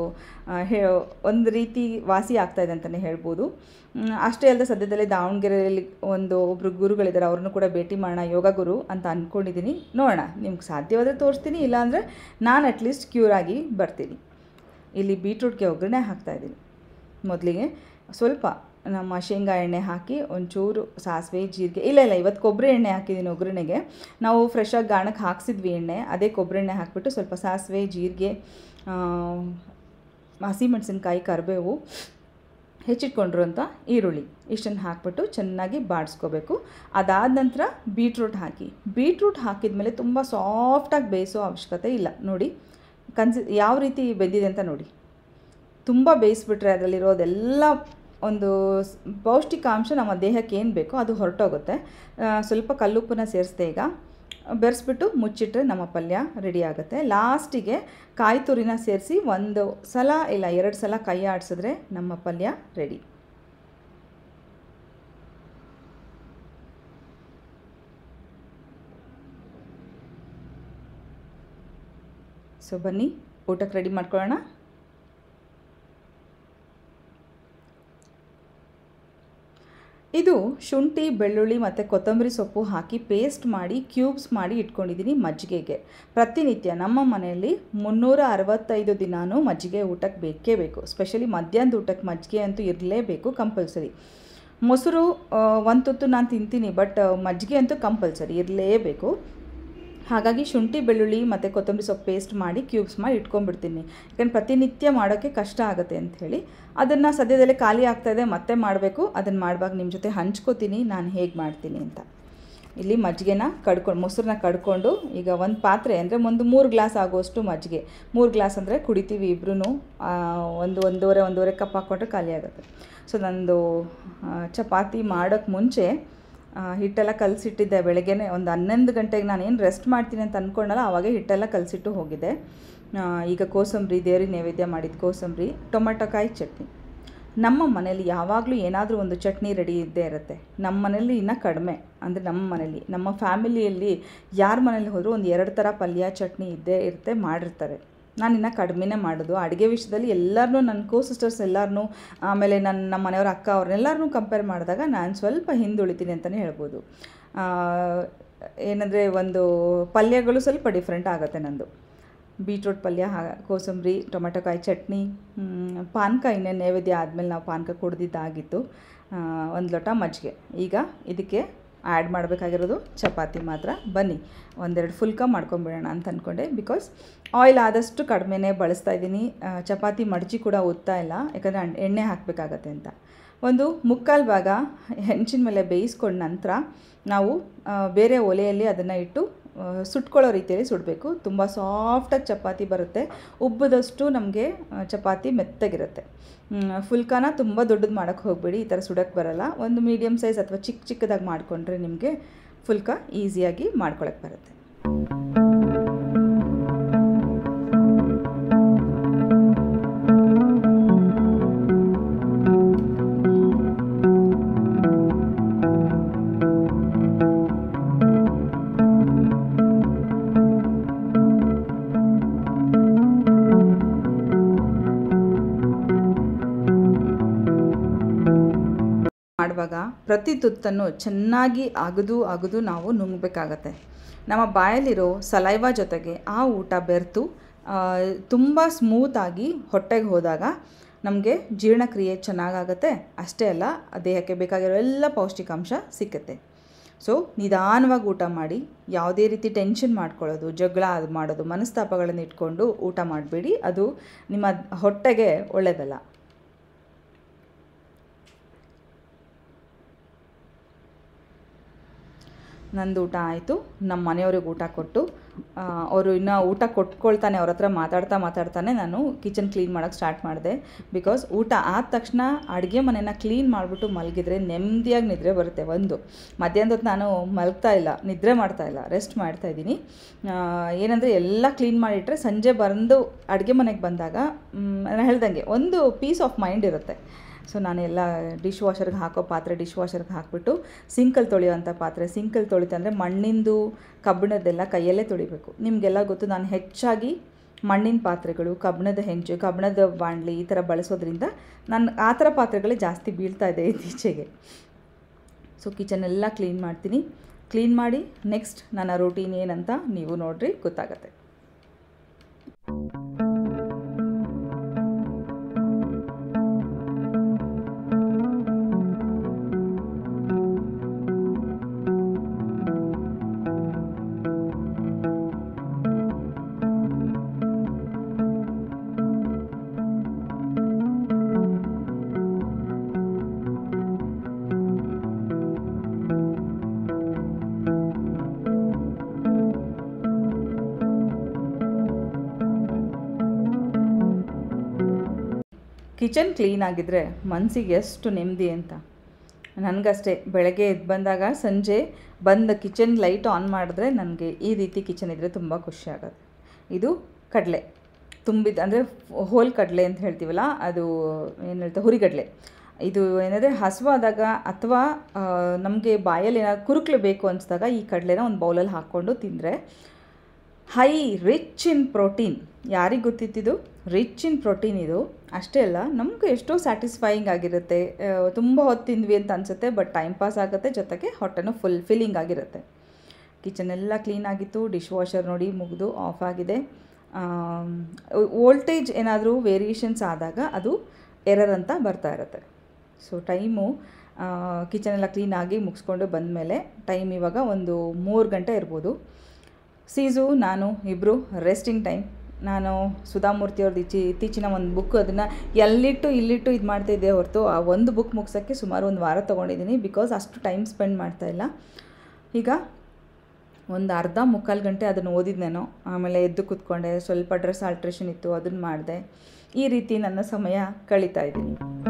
ಒಂದು ರೀತಿ ವಾಸಿ ಆಗ್ತಾಯಿದೆ ಅಂತಲೇ ಹೇಳ್ಬೋದು. ಅಷ್ಟೇ ಅಲ್ಲದೆ ಸದ್ಯದಲ್ಲೇ ದಾವಣಗೆರೆಯಲ್ಲಿ ಒಬ್ಬರು ಗುರುಗಳಿದ್ದಾರೆ, ಅವ್ರನ್ನೂ ಕೂಡ ಭೇಟಿ ಮಾಡೋಣ, ಯೋಗ ಗುರು ಅಂತ ಅಂದ್ಕೊಂಡಿದ್ದೀನಿ. ನೋಡೋಣ, ನಿಮ್ಗೆ ಸಾಧ್ಯವಾದರೆ ತೋರಿಸ್ತೀನಿ, ಇಲ್ಲಾಂದರೆ ನಾನು ಅಟ್ಲೀಸ್ಟ್ ಕ್ಯೂರ್ ಆಗಿ ಬರ್ತೀನಿ. ಇಲ್ಲಿ ಬೀಟ್ರೂಟ್ಗೆ ಒಗ್ಗರಣೆ ಹಾಕ್ತಾಯಿದ್ದೀನಿ. ಮೊದಲಿಗೆ ಸ್ವಲ್ಪ ನಮ್ಮ ಶೇಂಗಾ ಎಣ್ಣೆ ಹಾಕಿ ಒಂಚೂರು ಸಾಸಿವೆ, ಜೀರಿಗೆ, ಇಲ್ಲ ಇವತ್ತು ಕೊಬ್ಬರಿ ಎಣ್ಣೆ ಹಾಕಿದ್ದೀನಿ ಒಗ್ಗರಣೆಗೆ. ನಾವು ಫ್ರೆಶ್ಶಾಗಿ ಗಾಣಕ್ಕೆ ಹಾಕ್ಸಿದ್ವಿ ಎಣ್ಣೆ, ಅದೇ ಕೊಬ್ಬರಿ ಎಣ್ಣೆ ಹಾಕಿಬಿಟ್ಟು ಸ್ವಲ್ಪ ಸಾಸಿವೆ, ಜೀರಿಗೆ, ಹಸಿಮೆಣಸಿನ್ಕಾಯಿ, ಕರಿಬೇವು, ಹೆಚ್ಚಿಟ್ಕೊಂಡಿರುವಂಥ ಈರುಳ್ಳಿ ಇಷ್ಟನ್ನು ಹಾಕ್ಬಿಟ್ಟು ಚೆನ್ನಾಗಿ ಬಾಡಿಸ್ಕೋಬೇಕು. ಅದಾದ ನಂತರ ಬೀಟ್ರೂಟ್ ಹಾಕಿದ ಮೇಲೆ ತುಂಬ ಸಾಫ್ಟಾಗಿ ಬೇಯಿಸೋ ಅವಶ್ಯಕತೆ ಇಲ್ಲ. ನೋಡಿ ಯಾವ ರೀತಿ ಬೆಂದಿದೆ ಅಂತ ನೋಡಿ. ತುಂಬ ಬೇಯಿಸ್ಬಿಟ್ರೆ ಅದರಲ್ಲಿರೋದೆಲ್ಲ ಒಂದು ಪೌಷ್ಟಿಕಾಂಶ ನಮ್ಮ ದೇಹಕ್ಕೆ ಏನು ಬೇಕೋ ಅದು ಹೊರಟೋಗುತ್ತೆ. ಸ್ವಲ್ಪ ಕಲ್ಲುಪ್ಪನ್ನ ಸೇರಿಸ್ದೆ ಈಗ ಬೆರೆಸ್ಬಿಟ್ಟು ಮುಚ್ಚಿಟ್ರೆ ನಮ್ಮ ಪಲ್ಯ ರೆಡಿ ಆಗುತ್ತೆ. ಲಾಸ್ಟಿಗೆ ಕಾಯಿ ತುರಿನ ಸೇರಿಸಿ 1 ಸಲ ಇಲ್ಲ 2 ಸಲ ಕೈ ಆಡಿಸಿದ್ರೆ ನಮ್ಮ ಪಲ್ಯ ರೆಡಿ. ಸೊ ಬನ್ನಿ ಊಟಕ್ಕೆ ರೆಡಿ ಮಾಡ್ಕೊಳ್ಳೋಣ. ಇದು ಶುಂಠಿ, ಬೆಳ್ಳುಳ್ಳಿ ಮತ್ತು ಕೊತ್ತಂಬರಿ ಸೊಪ್ಪು ಹಾಕಿ ಪೇಸ್ಟ್ ಮಾಡಿ ಕ್ಯೂಬ್ಸ್ ಮಾಡಿ ಇಟ್ಕೊಂಡಿದ್ದೀನಿ ಮಜ್ಜಿಗೆಗೆ. ಪ್ರತಿನಿತ್ಯ ನಮ್ಮ ಮನೆಯಲ್ಲಿ 365 ದಿನಾನೂ ಮಜ್ಜಿಗೆ ಊಟಕ್ಕೆ ಬೇಕೇ ಬೇಕು. ಸ್ಪೆಷಲಿ ಮಧ್ಯಾಹ್ನದ ಊಟಕ್ಕೆ ಮಜ್ಜಿಗೆ ಅಂತೂ ಇರಲೇಬೇಕು, ಕಂಪಲ್ಸರಿ. ಮೊಸರು ಒಂದು ತುತ್ತು ನಾನು ತಿಂತೀನಿ, ಬಟ್ ಮಜ್ಜಿಗೆ ಅಂತೂ ಕಂಪಲ್ಸರಿ ಇರಲೇಬೇಕು. ಹಾಗಾಗಿ ಶುಂಠಿ, ಬೆಳ್ಳುಳ್ಳಿ ಮತ್ತು ಕೊತ್ತಂಬರಿ ಸೊಪ್ಪು ಪೇಸ್ಟ್ ಮಾಡಿ ಕ್ಯೂಬ್ಸ್ ಮಾಡಿ ಇಟ್ಕೊಂಡ್ಬಿಡ್ತೀನಿ. ಯಾಕಂದ್ರೆ ಪ್ರತಿನಿತ್ಯ ಮಾಡೋಕ್ಕೆ ಕಷ್ಟ ಆಗುತ್ತೆ ಅಂಥೇಳಿ. ಅದನ್ನು ಸದ್ಯದಲ್ಲೇ ಖಾಲಿ ಆಗ್ತಾಯಿದೆ, ಮತ್ತೆ ಮಾಡಬೇಕು. ಅದನ್ನು ಮಾಡುವಾಗ ನಿಮ್ಮ ಜೊತೆ ಹಂಚ್ಕೋತೀನಿ ನಾನು ಹೇಗೆ ಮಾಡ್ತೀನಿ ಅಂತ. ಇಲ್ಲಿ ಮಜ್ಜಿಗೆನ ಮೊಸರನ್ನ ಕಡ್ಕೊಂಡು ಈಗ ಒಂದು ಪಾತ್ರೆ ಅಂದರೆ 3 ಗ್ಲಾಸ್ ಆಗೋಷ್ಟು ಮಜ್ಜಿಗೆ. 3 ಗ್ಲಾಸ್ ಅಂದರೆ ಕುಡಿತೀವಿ ಇಬ್ಬರೂ. ಒಂದೂವರೆ ಕಪ್ ಹಾಕ್ಕೊಂಡ್ರೆ ಖಾಲಿ ಆಗುತ್ತೆ. ಸೊ ನಂದು ಚಪಾತಿ ಮಾಡೋಕ್ಕೆ ಮುಂಚೆ ಹಿಟ್ಟೆಲ್ಲ ಕಲಸಿಟ್ಟಿದ್ದೆ. ಬೆಳಗ್ಗೆನೇ ಒಂದು 11 ಗಂಟೆಗೆ ನಾನೇನು ರೆಸ್ಟ್ ಮಾಡ್ತೀನಿ ಅಂತ ಅಂದ್ಕೊಂಡಲ್ಲ, ಆವಾಗೇ ಹಿಟ್ಟೆಲ್ಲ ಕಲಸಿಟ್ಟು ಹೋಗಿದ್ದೆ. ಈಗ ಕೋಸಂಬರಿ, ದೇವ್ರಿಗೆ ನೈವೇದ್ಯ ಮಾಡಿದ ಕೋಸಂಬರಿ, ಟೊಮೆಟೊ ಕಾಯಿ ಚಟ್ನಿ. ನಮ್ಮ ಮನೇಲಿ ಯಾವಾಗಲೂ ಏನಾದರೂ ಒಂದು ಚಟ್ನಿ ರೆಡಿ ಇದ್ದೇ ಇರುತ್ತೆ. ನಮ್ಮ ಮನೇಲಿ ಇನ್ನೂ ಕಡಿಮೆ, ಅಂದರೆ ನಮ್ಮ ಫ್ಯಾಮಿಲಿಯಲ್ಲಿ ಯಾರ ಮನೇಲಿ ಹೋದರೂ ಒಂದು 2 ಥರ ಪಲ್ಯ, ಚಟ್ನಿ ಇದ್ದೇ ಇರುತ್ತೆ, ಮಾಡಿರ್ತಾರೆ. ನಾನು ಇನ್ನೂ ಕಡಿಮೆನೇ ಮಾಡೋದು ಅಡುಗೆ ವಿಷಯದಲ್ಲಿ. ಎಲ್ಲರನ್ನೂ ನನ್ನ ಸಿಸ್ಟರ್ಸ್ ಎಲ್ಲರನ್ನೂ, ಆಮೇಲೆ ನಮ್ಮ ಮನೆಯವ್ರ ಅಕ್ಕ ಅವ್ರನ್ನೆಲ್ಲರನ್ನೂ ಕಂಪೇರ್ ಮಾಡಿದಾಗ ನಾನು ಸ್ವಲ್ಪ ಹಿಂದುಳಿತೀನಿ ಅಂತಲೇ ಹೇಳ್ಬೋದು. ಏನಂದರೆ ಒಂದು ಪಲ್ಯಗಳು ಸ್ವಲ್ಪ ಡಿಫ್ರೆಂಟ್ ಆಗುತ್ತೆ ನಂದು. ಬೀಟ್ರೂಟ್ ಪಲ್ಯ, ಕೋಸಂಬರಿ, ಟೊಮೆಟೊ ಕಾಯಿ ಚಟ್ನಿ, ಪಾನಕ ಇನ್ನೇನು ನೈವೇದ್ಯ ಆದಮೇಲೆ ನಾವು ಪಾನಕ ಕುಡ್ದಿದ್ದಾಗಿತ್ತು. 1 ಲೋಟ ಮಜ್ಜಿಗೆ. ಈಗ ಇದಕ್ಕೆ ಆ್ಯಡ್ ಮಾಡಬೇಕಾಗಿರೋದು ಚಪಾತಿ ಮಾತ್ರ. ಬನ್ನಿ 1-2 ಫುಲ್ಕ ಮಾಡ್ಕೊಂಬಿಡೋಣ ಅಂತ ಅಂದ್ಕೊಂಡೆ. ಬಿಕಾಸ್ ಆಯಿಲ್ ಆದಷ್ಟು ಕಡಿಮೆನೇ ಬಳಸ್ತಾ ಇದ್ದೀನಿ. ಚಪಾತಿ ಮಡಚಿ ಕೂಡ ಒತ್ತಾ ಇಲ್ಲ, ಯಾಕಂದರೆ ಎಣ್ಣೆ ಹಾಕಬೇಕಾಗತ್ತೆ ಅಂತ. 1/4 ಭಾಗ ಹೆಂಚಿನ ಮೇಲೆ ಬೇಯಿಸ್ಕೊಂಡ ನಂತರ ನಾವು ಬೇರೆ ಒಲೆಯಲ್ಲಿ ಅದನ್ನು ಇಟ್ಟು ಸುಟ್ಕೊಳ್ಳೋ ರೀತಿಯಲ್ಲಿ ಸುಡಬೇಕು. ತುಂಬ ಸಾಫ್ಟಾಗಿ ಚಪಾತಿ ಬರುತ್ತೆ, ಉಬ್ಬದಷ್ಟು ನಮಗೆ ಚಪಾತಿ ಮೆತ್ತಗಿರುತ್ತೆ. ಫುಲ್ಕಾನ ತುಂಬ ದೊಡ್ಡದು ಮಾಡೋಕ್ಕೆ ಹೋಗಬೇಡಿ, ಈ ಥರ ಸುಡೋಕ್ಕೆ ಬರೋಲ್ಲ. ಒಂದು ಮೀಡಿಯಮ್ ಸೈಜ್ ಅಥವಾ ಚಿಕ್ಕದಾಗಿ ಮಾಡಿಕೊಂಡ್ರೆ ನಿಮಗೆ ಫುಲ್ಕಾ ಈಸಿಯಾಗಿ ಮಾಡ್ಕೊಳಕ್ಕೆ ಬರುತ್ತೆ. ಮಾಡುವಾಗ ಪ್ರತಿ ತುತ್ತನ್ನು ಚೆನ್ನಾಗಿ ಅಗದು ನಾವು ನುಂಗಬೇಕಾಗತ್ತೆ. ನಮ್ಮ ಬಾಯಲ್ಲಿರೋ ಸಲೈವಾ ಜೊತೆಗೆ ಆ ಊಟ ಬೆರೆತು ತುಂಬ ಸ್ಮೂತಾಗಿ ಹೊಟ್ಟೆಗೆ ಹೋದಾಗ ನಮಗೆ ಜೀರ್ಣಕ್ರಿಯೆ ಚೆನ್ನಾಗಾಗತ್ತೆ. ಅಷ್ಟೇ ಅಲ್ಲ, ದೇಹಕ್ಕೆ ಬೇಕಾಗಿರೋ ಎಲ್ಲ ಪೌಷ್ಟಿಕಾಂಶ ಸಿಕ್ಕತ್ತೆ. ಸೊ ನಿಧಾನವಾಗಿ ಊಟ ಮಾಡಿ, ಯಾವುದೇ ರೀತಿ ಟೆನ್ಷನ್ ಮಾಡ್ಕೊಳ್ಳೋದು, ಜಗಳ ಮಾಡೋದು, ಮನಸ್ತಾಪಗಳನ್ನು ಇಟ್ಕೊಂಡು ಊಟ ಮಾಡಬೇಡಿ. ಅದು ನಿಮ್ಮ ಹೊಟ್ಟೆಗೆ ಒಳ್ಳೆಯದಲ್ಲ. ನಂದು ಊಟ ಆಯಿತು. ನಮ್ಮ ಮನೆಯವ್ರಿಗೆ ಊಟ ಕೊಟ್ಟು ಅವರು ಇನ್ನೂ ಊಟ ಕೊಟ್ಕೊಳ್ತಾನೆ, ಅವ್ರ ಹತ್ರ ಮಾತಾಡ್ತಾನೆ ನಾನು ಕಿಚನ್ ಕ್ಲೀನ್ ಮಾಡೋಕ್ಕೆ ಸ್ಟಾರ್ಟ್ ಮಾಡಿದೆ. ಬಿಕಾಸ್ ಊಟ ಆದ ತಕ್ಷಣ ಅಡುಗೆ ಮನೆನ ಕ್ಲೀನ್ ಮಾಡಿಬಿಟ್ಟು ಮಲಗಿದ್ರೆ ನೆಮ್ಮದಿಯಾಗಿ ನಿದ್ರೆ ಬರುತ್ತೆ. ಒಂದು ಮಧ್ಯಾಹ್ನದ ನಾನು ನಿದ್ರೆ ಮಾಡ್ತಾಯಿಲ್ಲ, ರೆಸ್ಟ್ ಮಾಡ್ತಾಯಿದ್ದೀನಿ. ಏನಂದರೆ ಎಲ್ಲ ಕ್ಲೀನ್ ಮಾಡಿಟ್ರೆ ಸಂಜೆ ಬಂದು ಅಡುಗೆ ಮನೆಗೆ ಬಂದಾಗ ನಾನು ಹೇಳ್ದಂಗೆ ಒಂದು ಪೀಸ್ ಆಫ್ ಮೈಂಡ್ ಇರುತ್ತೆ. ಸೊ ನಾನೆಲ್ಲ ಡಿಶ್ ವಾಷರ್ಗೆ ಹಾಕೋ ಪಾತ್ರೆ ಡಿಶ್ ವಾಷರ್ಗೆ ಹಾಕಿಬಿಟ್ಟು ಸಿಂಕಲ್ಲಿ ತೊಳೆಯೋವಂಥ ಪಾತ್ರೆ ಸಿಂಕಲ್ಲಿ ತೊಳಿತಂದರೆ ಮಣ್ಣಿಂದು ಕಬ್ಬಿಣದ್ದೆಲ್ಲ ಕೈಯಲ್ಲೇ ತೊಳಿಬೇಕು. ನಿಮಗೆಲ್ಲ ಗೊತ್ತು, ನಾನು ಹೆಚ್ಚಾಗಿ ಮಣ್ಣಿನ ಪಾತ್ರೆಗಳು, ಕಬ್ಬಿಣದ ಹೆಂಚು, ಕಬ್ಬಿಣದ ಬಾಣಲಿ ಈ ಥರ ಬಳಸೋದ್ರಿಂದ ನಾನು ಆ ಥರ ಪಾತ್ರೆಗಳೇ ಜಾಸ್ತಿ ಬೀಳ್ತಾ ಇದೆ ಇತ್ತೀಚೆಗೆ. ಸೊ ಕಿಚನೆಲ್ಲ ಕ್ಲೀನ್ ಮಾಡ್ತೀನಿ. ಕ್ಲೀನ್ ಮಾಡಿ ನೆಕ್ಸ್ಟ್ ನನ್ನ ರೂಟೀನ್ ಏನಂತ ನೀವು ನೋಡ್ರಿ, ಗೊತ್ತಾಗತ್ತೆ. ಕಿಚನ್ ಕ್ಲೀನಾಗಿದ್ದರೆ ಮನಸ್ಸಿಗೆ ಎಷ್ಟು ನೆಮ್ಮದಿ ಅಂತ. ನನಗಷ್ಟೇ ಬೆಳಗ್ಗೆ ಎದ್ದು ಬಂದಾಗ ಸಂಜೆ ಬಂದು ಕಿಚನ್ ಲೈಟ್ ಆನ್ ಮಾಡಿದ್ರೆ ನನಗೆ ಈ ರೀತಿ ಕಿಚನ್ ಇದ್ದರೆ ತುಂಬ ಖುಷಿ ಆಗುತ್ತೆ. ಇದು ಕಡಲೆ ತುಂಬಿದ, ಅಂದರೆ ಹೋಲ್ ಕಡಲೆ ಅಂತ ಹೇಳ್ತೀವಲ್ಲ, ಅದು ಏನು ಹೇಳ್ತಾರೆ, ಹುರಿಗಡಲೆ. ಇದು ಏನಂದರೆ ಹಸುವಾದಾಗ ಅಥವಾ ನಮಗೆ ಬಾಯಲ್ಲಿ ಏನಾದ್ರು ಕುರುಕ್ಲು ಬೇಕು ಅನಿಸಿದಾಗ ಈ ಕಡಲೆನ ಒಂದು ಬೌಲಲ್ಲಿ ಹಾಕ್ಕೊಂಡು ತಿಂದರೆ ಹೈ ರಿಚ್ ಇನ್ ಪ್ರೋಟೀನ್. ಯಾರಿಗೆ ಗೊತ್ತಿತ್ತಿದು? ರಿಚ್ ಇನ್ ಪ್ರೋಟೀನ್ ಇದು. ಅಷ್ಟೇ ಅಲ್ಲ, ನಮಗೆ ಎಷ್ಟೋ ಸ್ಯಾಟಿಸ್ಫೈಯಿಂಗ್ ಆಗಿರುತ್ತೆ. ತುಂಬ ಹೊತ್ತು ತಿಂದ್ವಿ ಅಂತ ಅನಿಸುತ್ತೆ, ಬಟ್ ಟೈಮ್ ಪಾಸ್ ಆಗುತ್ತೆ, ಜೊತೆಗೆ ಹೊಟ್ಟೆನೂ ಫಿಲ್ಲಿಂಗ್ ಆಗಿರುತ್ತೆ. ಕಿಚನೆಲ್ಲ ಕ್ಲೀನಾಗಿತ್ತು. ಡಿಶ್ ವಾಷರ್ ನೋಡಿ ಮುಗಿದು ಆಫ್ ಆಗಿದೆ. ವೋಲ್ಟೇಜ್ ಏನಾದರೂ ವೇರಿಯೇಷನ್ಸ್ ಆದಾಗ ಅದು ಎರರ್ ಅಂತ ಬರ್ತಾ ಇರುತ್ತೆ. ಸೊ ಟೈಮು ಕಿಚನೆಲ್ಲ ಕ್ಲೀನಾಗಿ ಮುಗಿಸ್ಕೊಂಡು ಬಂದಮೇಲೆ ಟೈಮ್ ಇವಾಗ ಒಂದು 3 ಗಂಟೆ ಇರ್ಬೋದು. ಸೀಸು ನಾನು ಇಬ್ಬರು ರೆಸ್ಟಿಂಗ್ ಟೈಮ್. ನಾನು ಸುಧಾಮೂರ್ತಿ ಅವ್ರದ್ದು ಇತ್ತೀಚಿನ ಒಂದು ಬುಕ್, ಅದನ್ನು ಇಲ್ಲಿಟ್ಟು ಇದು ಮಾಡ್ತಾಯಿದ್ದೆ ಹೊರತು ಆ ಒಂದು ಬುಕ್ ಮುಗಿಸೋಕ್ಕೆ ಸುಮಾರು 1 ವಾರ ತೊಗೊಂಡಿದ್ದೀನಿ. ಬಿಕಾಸ್ ಅಷ್ಟು ಟೈಮ್ ಸ್ಪೆಂಡ್ ಮಾಡ್ತಾಯಿಲ್ಲ. ಈಗ ಒಂದು ಅರ್ಧ ಮುಕ್ಕಾಲು ಗಂಟೆ ಅದನ್ನು ಓದಿದ್ನೇನೋ, ಆಮೇಲೆ ಎದ್ದು ಕೂತ್ಕೊಂಡೆ, ಸ್ವಲ್ಪ ಡ್ರೆಸ್ ಆಲ್ಟ್ರೇಷನ್ ಇತ್ತು ಅದನ್ನು ಮಾಡಿದೆ. ಈ ರೀತಿ ನನ್ನ ಸಮಯ ಕಳೀತಾ ಇದ್ದೀನಿ.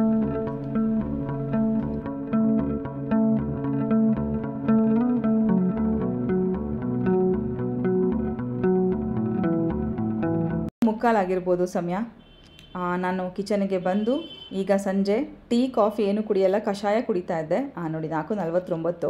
ಮುಕ್ಕಾಲಾಗಿರ್ಬೋದು ಸಮಯ. ನಾನು ಕಿಚನಿಗೆ ಬಂದು ಈಗ ಸಂಜೆ ಟೀ ಕಾಫಿ ಏನು ಕುಡಿಯಲ್ಲ, ಕಷಾಯ ಕುಡಿತಾ ಇದ್ದೆ. ನೋಡಿ 4:49.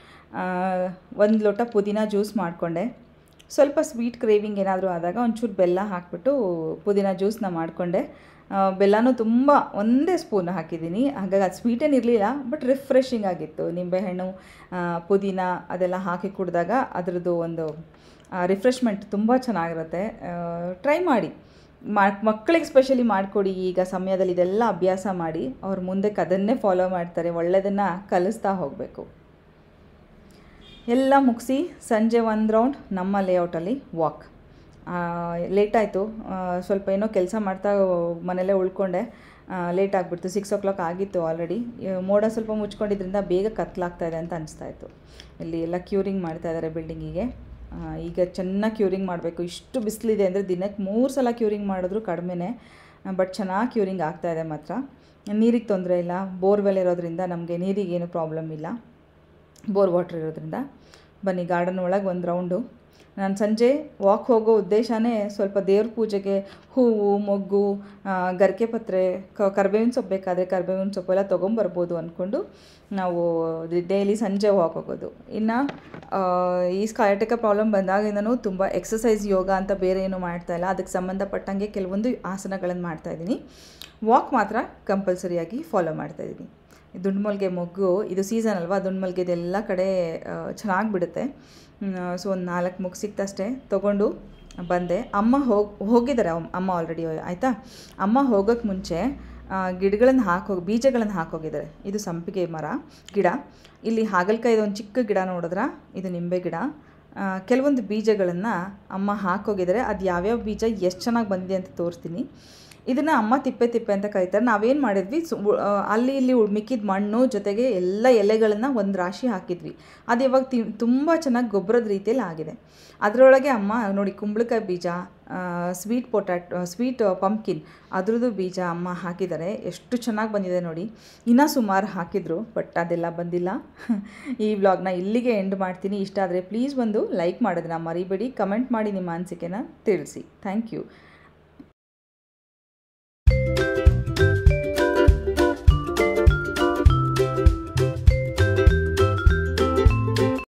1 ಲೋಟ ಪುದೀನ ಜ್ಯೂಸ್ ಮಾಡಿಕೊಂಡೆ. ಸ್ವಲ್ಪ ಸ್ವೀಟ್ ಕ್ರೇವಿಂಗ್ ಏನಾದರೂ ಆದಾಗ ಒಂಚೂರು ಬೆಲ್ಲ ಹಾಕಿಬಿಟ್ಟು ಪುದೀನ ಜ್ಯೂಸನ್ನ ಮಾಡಿಕೊಂಡೆ. ಬೆಲ್ಲನೂ ತುಂಬ ಒಂದೇ ಸ್ಪೂನ್ ಹಾಕಿದ್ದೀನಿ, ಹಾಗಾಗಿ ಅದು ಸ್ವೀಟೇನು ಇರಲಿಲ್ಲ, ಬಟ್ ರಿಫ್ರೆಶಿಂಗ್ ಆಗಿತ್ತು. ನಿಂಬೆಹಣ್ಣು, ಪುದೀನ ಅದೆಲ್ಲ ಹಾಕಿ ಕುಡಿದಾಗ ಅದರದ್ದು ಒಂದು ರಿಫ್ರೆಶ್ಮೆಂಟ್ ತುಂಬ ಚೆನ್ನಾಗಿರುತ್ತೆ. ಟ್ರೈ ಮಾಡಿ, ಮಕ್ಕಳಿಗೆ ಸ್ಪೆಷಲಿ ಮಾಡಿಕೊಡಿ. ಈಗ ಸಮಯದಲ್ಲಿ ಇದೆಲ್ಲ ಅಭ್ಯಾಸ ಮಾಡಿ ಅವ್ರು ಮುಂದಕ್ಕೆ ಅದನ್ನೇ ಫಾಲೋ ಮಾಡ್ತಾರೆ. ಒಳ್ಳೆಯದನ್ನು ಕಲಿಸ್ತಾ ಹೋಗಬೇಕು. ಎಲ್ಲ ಮುಗಿಸಿ ಸಂಜೆ 1 ರೌಂಡ್ ನಮ್ಮ ಲೇಔಟಲ್ಲಿ ವಾಕ್. ಲೇಟ್ ಆಯಿತು, ಸ್ವಲ್ಪ ಏನೋ ಕೆಲಸ ಮಾಡ್ತಾ ಮನೆಯಲ್ಲೇ ಉಳ್ಕೊಂಡೆ. ಲೇಟ್ ಆಗಿಬಿಡ್ತು. 6 o'clock ಆಗಿತ್ತು ಆಲ್ರೆಡಿ. ಮೋಡ ಸ್ವಲ್ಪ ಮುಚ್ಕೊಂಡಿದ್ರಿಂದ ಬೇಗ ಕತ್ಲಾಗ್ತಾಯಿದೆ ಅಂತ ಅನಿಸ್ತಾಯಿತ್ತು. ಇಲ್ಲಿ ಎಲ್ಲ ಕ್ಯೂರಿಂಗ್ ಮಾಡ್ತಾಯಿದ್ದಾರೆ ಬಿಲ್ಡಿಂಗಿಗೆ. ಈಗ ಚೆನ್ನಾಗಿ ಕ್ಯೂರಿಂಗ್ ಮಾಡಬೇಕು. ಇಷ್ಟು ಬಿಸಿಲಿದೆ ಅಂದರೆ ದಿನಕ್ಕೆ 3 ಸಲ ಕ್ಯೂರಿಂಗ್ ಮಾಡಿದ್ರು ಕಡಿಮೆನೇ, ಬಟ್ ಚೆನ್ನಾಗಿ ಕ್ಯೂರಿಂಗ್ ಆಗ್ತಾಯಿದೆ ಮಾತ್ರ. ನೀರಿಗೆ ತೊಂದರೆ ಇಲ್ಲ, ಬೋರ್ವೆಲ್ ಇರೋದ್ರಿಂದ ನಮಗೆ ನೀರಿಗೇನು ಪ್ರಾಬ್ಲಮ್ ಇಲ್ಲ, ಬೋರ್ ವಾಟ್ರ್ ಇರೋದ್ರಿಂದ. ಬನ್ನಿ ಗಾರ್ಡನ್ ಒಳಗೆ ಒಂದು ರೌಂಡು. ನಾನು ಸಂಜೆ ವಾಕ್ ಹೋಗೋ ಉದ್ದೇಶನೇ ಸ್ವಲ್ಪ ದೇವ್ರ ಪೂಜೆಗೆ ಹೂವು, ಮೊಗ್ಗು, ಗರಿಕೆ ಪತ್ರೆ, ಕರ್ಬೇವಿನ ಸೊಪ್ಪು ಬೇಕಾದರೆ ಕರ್ಬೇವಿನ ಸೊಪ್ಪು ಎಲ್ಲ ತೊಗೊಂಬರ್ಬೋದು ಅಂದ್ಕೊಂಡು ನಾವು ಡೈಲಿ ಸಂಜೆ ವಾಕ್ ಹೋಗೋದು. ಇನ್ನು ಈ ಸ್ಕಯಾಟಿಕ ಪ್ರಾಬ್ಲಮ್ ಬಂದಾಗಿಂದನೂ ತುಂಬ ಎಕ್ಸಸೈಸ್, ಯೋಗ ಅಂತ ಬೇರೆ ಏನೂ ಮಾಡ್ತಾಯಿಲ್ಲ. ಅದಕ್ಕೆ ಸಂಬಂಧಪಟ್ಟಂಗೆ ಕೆಲವೊಂದು ಆಸನಗಳನ್ನು ಮಾಡ್ತಾಯಿದ್ದೀನಿ. ವಾಕ್ ಮಾತ್ರ ಕಂಪಲ್ಸರಿಯಾಗಿ ಫಾಲೋ ಮಾಡ್ತಾಯಿದ್ದೀನಿ. ದುಂಡುಮಲ್ಗೆ ಮೊಗ್ಗು ಇದು ಸೀಸನ್ ಅಲ್ವಾ, ದುಂಡುಮಲ್ಗೆದೆಲ್ಲ ಕಡೆ ಚೆನ್ನಾಗಿ ಬಿಡುತ್ತೆ. ಸೊ ಒಂದು 4 ಮೊಗ್ಗು ಸಿಕ್ತಷ್ಟೇ, ತೊಗೊಂಡು ಬಂದೆ. ಅಮ್ಮ ಹೋಗಿದ್ದಾರೆ, ಅಮ್ಮ ಆಲ್ರೆಡಿ ಆಯಿತಾ. ಅಮ್ಮ ಹೋಗೋಕ್ಕೆ ಮುಂಚೆ ಗಿಡಗಳನ್ನು ಬೀಜಗಳನ್ನು ಹಾಕೋಗಿದ್ದಾರೆ. ಇದು ಸಂಪಿಗೆ ಮರ ಗಿಡ. ಇಲ್ಲಿ ಹಾಗಲಕಾಯಿದು ಒಂದು ಚಿಕ್ಕ ಗಿಡ ನೋಡಿದ್ರೆ ಇದು ನಿಂಬೆ ಗಿಡ. ಕೆಲವೊಂದು ಬೀಜಗಳನ್ನು ಅಮ್ಮ ಹಾಕೋಗಿದ್ದಾರೆ. ಅದು ಯಾವ್ಯಾವ ಬೀಜ ಎಷ್ಟು ಚೆನ್ನಾಗಿ ಬಂದಿದೆ ಅಂತ ತೋರಿಸ್ತೀನಿ. ಇದನ್ನು ಅಮ್ಮ ತಿಪ್ಪೆ ಅಂತ ಕರೀತಾರೆ. ನಾವೇನು ಮಾಡಿದ್ವಿ, ಅಲ್ಲಿ ಇಲ್ಲಿ ಮಿಕ್ಕಿದ ಮಣ್ಣು ಜೊತೆಗೆ ಎಲ್ಲ ಎಲೆಗಳನ್ನು ಒಂದು ರಾಶಿ ಹಾಕಿದ್ವಿ. ಅದು ಇವಾಗ ತುಂಬ ಚೆನ್ನಾಗಿ ಗೊಬ್ಬರದ ರೀತಿಯಲ್ಲಿ ಆಗಿದೆ. ಅದರೊಳಗೆ ಅಮ್ಮ ನೋಡಿ ಕುಂಬಳಕಾಯಿ ಬೀಜ, ಸ್ವೀಟ್ ಪಂಪ್ಕಿನ್ ಅದ್ರದ್ದು ಬೀಜ ಅಮ್ಮ ಹಾಕಿದ್ದಾರೆ. ಎಷ್ಟು ಚೆನ್ನಾಗಿ ಬಂದಿದೆ ನೋಡಿ. ಇನ್ನೂ ಸುಮಾರು ಹಾಕಿದ್ರು, ಬಟ್ ಅದೆಲ್ಲ ಬಂದಿಲ್ಲ. ಈ ವ್ಲಾಗ್ನ ಇಲ್ಲಿಗೆ ಎಂಡ್ ಮಾಡ್ತೀನಿ. ಇಷ್ಟ ಆದರೆ ಪ್ಲೀಸ್ ಒಂದು ಲೈಕ್ ಮಾಡೋದನ್ನ ಮರಿಬೇಡಿ. ಕಮೆಂಟ್ ಮಾಡಿ ನಿಮ್ಮ ಅನಿಸಿಕೆನ ತಿಳಿಸಿ. Thank you.